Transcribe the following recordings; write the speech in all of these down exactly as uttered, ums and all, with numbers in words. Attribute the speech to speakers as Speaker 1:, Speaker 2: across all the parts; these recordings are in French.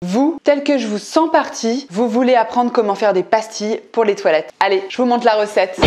Speaker 1: Vous, tel que je vous sens parti, vous voulez apprendre comment faire des pastilles pour les toilettes. Allez, je vous montre la recette.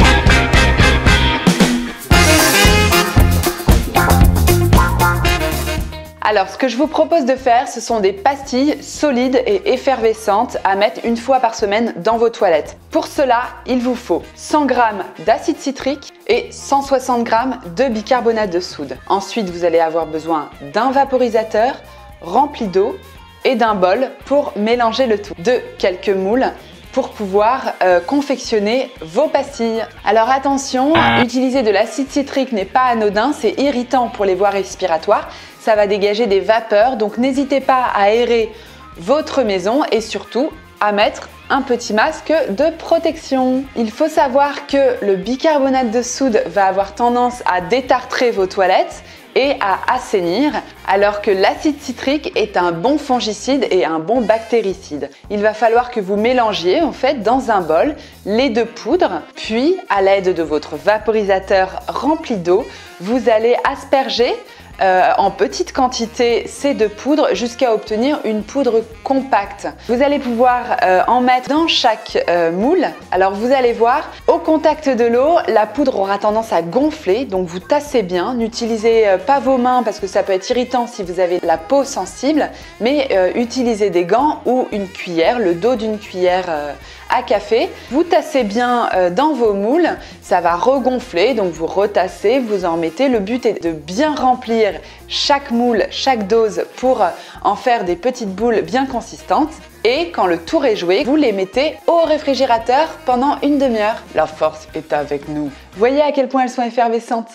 Speaker 1: Alors, ce que je vous propose de faire, ce sont des pastilles solides et effervescentes à mettre une fois par semaine dans vos toilettes. Pour cela, il vous faut cent grammes d'acide citrique et cent soixante grammes de bicarbonate de soude. Ensuite, vous allez avoir besoin d'un vaporisateur rempli d'eau et d'un bol pour mélanger le tout, de quelques moules pour pouvoir euh, confectionner vos pastilles. Alors attention, utiliser de l'acide citrique n'est pas anodin, c'est irritant pour les voies respiratoires, ça va dégager des vapeurs, donc n'hésitez pas à aérer votre maison et surtout à mettre un petit masque de protection. Il faut savoir que le bicarbonate de soude va avoir tendance à détartrer vos toilettes et à assainir, alors que l'acide citrique est un bon fongicide et un bon bactéricide. Il va falloir que vous mélangiez en fait dans un bol les deux poudres, puis à l'aide de votre vaporisateur rempli d'eau, vous allez asperger Euh, en petite quantité ces deux poudres jusqu'à obtenir une poudre compacte. Vous allez pouvoir euh, en mettre dans chaque euh, moule. Alors vous allez voir, au contact de l'eau, la poudre aura tendance à gonfler, donc vous tassez bien. N'utilisez euh, pas vos mains parce que ça peut être irritant si vous avez la peau sensible, mais euh, utilisez des gants ou une cuillère, le dos d'une cuillère euh, à café. Vous tassez bien euh, dans vos moules, ça va regonfler, donc vous retassez, vous en mettez. Le but est de bien remplir chaque moule, chaque dose pour en faire des petites boules bien consistantes. Et quand le tour est joué, vous les mettez au réfrigérateur pendant une demi-heure. La force est avec nous. Voyez à quel point elles sont effervescentes.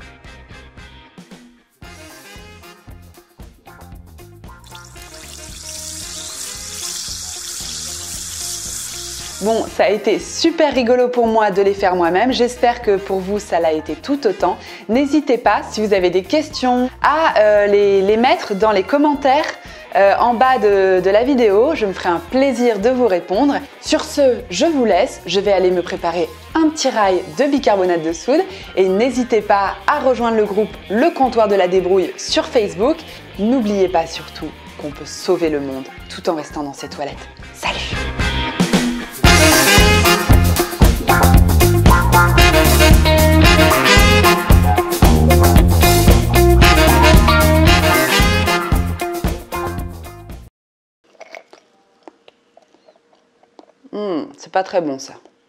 Speaker 1: Bon, ça a été super rigolo pour moi de les faire moi-même. J'espère que pour vous, ça l'a été tout autant. N'hésitez pas, si vous avez des questions, à euh, les, les mettre dans les commentaires euh, en bas de, de la vidéo. Je me ferai un plaisir de vous répondre. Sur ce, je vous laisse. Je vais aller me préparer un petit rail de bicarbonate de soude. Et n'hésitez pas à rejoindre le groupe Le Comptoir de la Débrouille sur Facebook. N'oubliez pas surtout qu'on peut sauver le monde tout en restant dans ses toilettes. Salut! Mmh, c'est pas très bon ça.